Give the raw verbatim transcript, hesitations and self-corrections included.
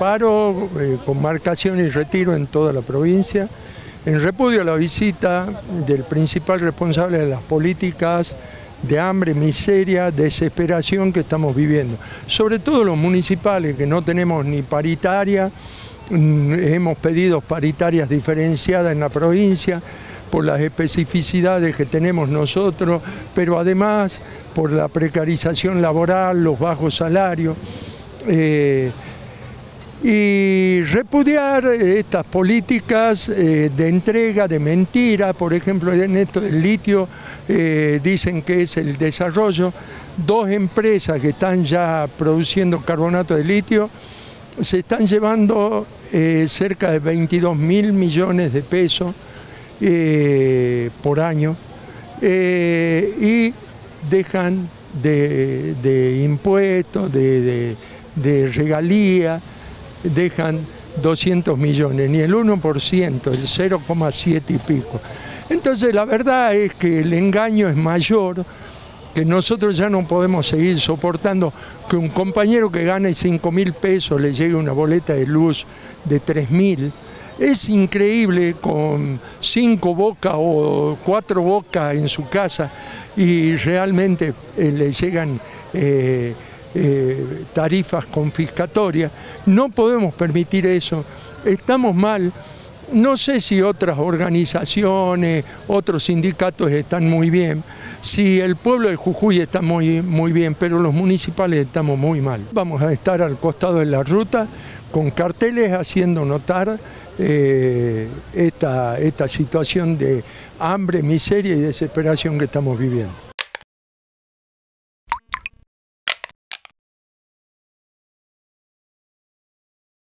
paro eh, con marcación y retiro en toda la provincia, en repudio a la visita del principal responsable de las políticas de hambre, miseria, desesperación que estamos viviendo. Sobre todo los municipales, que no tenemos ni paritaria, hemos pedido paritarias diferenciadas en la provincia por las especificidades que tenemos nosotros, pero además por la precarización laboral, los bajos salarios. Eh, y repudiar estas políticas eh, de entrega, de mentira. Por ejemplo, en esto del litio eh, dicen que es el desarrollo. Dos empresas que están ya produciendo carbonato de litio se están llevando eh, cerca de veintidós mil millones de pesos eh, por año eh, y dejan de, de impuestos, de, de, de regalía, dejan doscientos millones, ni el uno por ciento, el cero coma siete y pico. Entonces la verdad es que el engaño es mayor, que nosotros ya no podemos seguir soportando que un compañero que gane cinco mil pesos le llegue una boleta de luz de tres mil. Es increíble, con cinco bocas o cuatro bocas en su casa y realmente eh, le llegan eh, Eh, tarifas confiscatorias. No podemos permitir eso, estamos mal. No sé si otras organizaciones, otros sindicatos están muy bien, si el pueblo de Jujuy está muy, muy bien, pero los municipales estamos muy mal. Vamos a estar al costado de la ruta con carteles haciendo notar eh, esta, esta situación de hambre, miseria y desesperación que estamos viviendo.